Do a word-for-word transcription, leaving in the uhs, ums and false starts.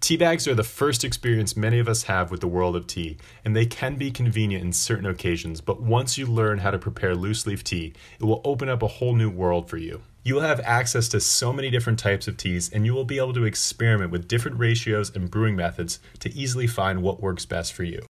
Tea bags are the first experience many of us have with the world of tea, and they can be convenient in certain occasions, but once you learn how to prepare loose leaf tea, it will open up a whole new world for you. You will have access to so many different types of teas, and you will be able to experiment with different ratios and brewing methods to easily find what works best for you.